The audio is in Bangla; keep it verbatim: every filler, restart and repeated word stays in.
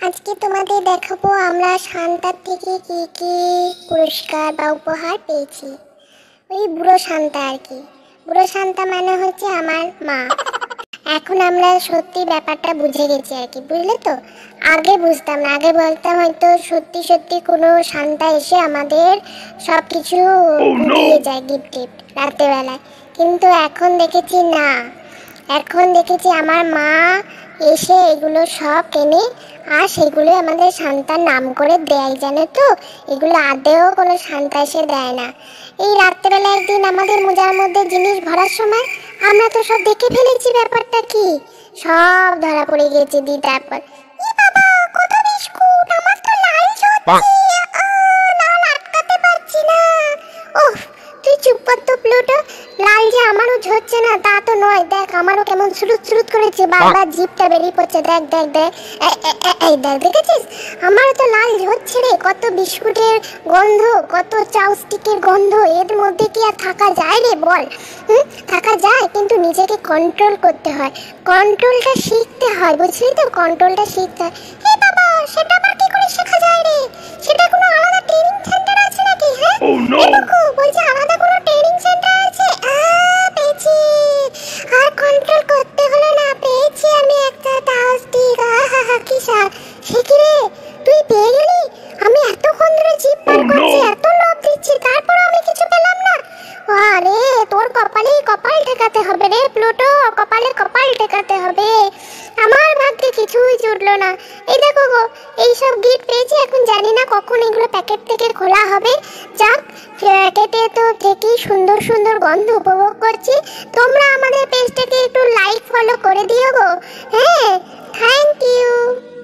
আজকে তোমাদের দেখাবো আমরা শান্তার থেকে কি কি পুরস্কার বা উপহার পেয়েছি। ওই বুড়ো শান্তা আর কি। বুড়ো শান্তা মানে হচ্ছে আমার মা। এখন আমরা সত্যি ব্যাপারটা বুঝে গেছি আর কি, বুঝলে তো। আগে বুঝতাম না, আগে বলতাম হয়তো সত্যি সত্যি কোনো শান্তা এসে আমাদের সব কিছু দিয়ে যায়, গিফট টিফট রাত্রেবেলায়। কিন্তু এখন দেখেছি না, এখন দেখেছি আমার মা এসে এগুলো সব কেনে আর সেগুলো আমাদের শান্তার নাম করে দেয়, জানো তো। এগুলো আদেও কোনো শান্তা এসে দেয় না। এই রাত্রেবেলা একদিন আমাদের মোজার মধ্যে জিনিস ভরার সময় আমরা তো সব দেখে ফেলেছি ব্যাপারটা কি, সব ধরা পড়ে গেছে। দি তারপর ই বাবা কত বিস্কুট, আমার তো লাল হচ্ছে, লাল আটকাতে পারছি না। ওহ তুই চুপ কর তো প্লুটো, লাল যে আমারও ঝরছে না তা তো নয়, দেখ আমারও কেমন সুরুত সুরুত করেছে, বারবার জিভটা বেরিয়ে পড়ছে, দেখ দেখ দেখ এই দেখ, দেখেছিস আমারও তো লাল ঝরছে রে। কত বিস্কুটের গন্ধ, কত চাউস্টিকের গন্ধ, এর মধ্যে কি আর থাকা যায় রে বল? হুম থাকা যায়, কিন্তু নিজেকে কন্ট্রোল করতে হয়, কন্ট্রোলটা শিখতে হয়, বুঝলি তো, কন্ট্রোলটা শিখতে হয়। হে বাবা সেটা আবার কি করে শেখা যায় রে? সেটা কোনো আলাদা ট্রেনিং সেন্টার আছে নাকি? হ্যাঁ দেখো বলছে আলাদা কোনো ট্রেনিং সেন্টার আছে। পেয়েছি, আর কন্ট্রোল করতে হলো না, পেয়েছি আমি একটা চাউস্টিক। কি সার সে কি রে, তুই পেয়ে গেলি? আমি এতক্ষণ ধরে জিভ পার করছি, এত লোভ দিচ্ছি, তারপর আমি কিছু পেলাম না। আরে তোর কপালে কপাল ঠেকাতে হবে রে প্লুটো, কপালে কপাল ঠেকাতে হবে। আমার ভাগ্যে কিছুই জুটলো না। এই দেখো গো, এইসব গিফট পেয়েছি, এখন জানি না কখন এগুলো প্যাকেট থেকে খোলা হবে। যাক প্যাকেটে তো থেকেই সুন্দর সুন্দর গন্ধ উপভোগ করছি। তোমরা আমাদের পেজটাকে একটু লাইক ফলো করে দিও গো। হ্যাঁ থ্যাংক ইউ।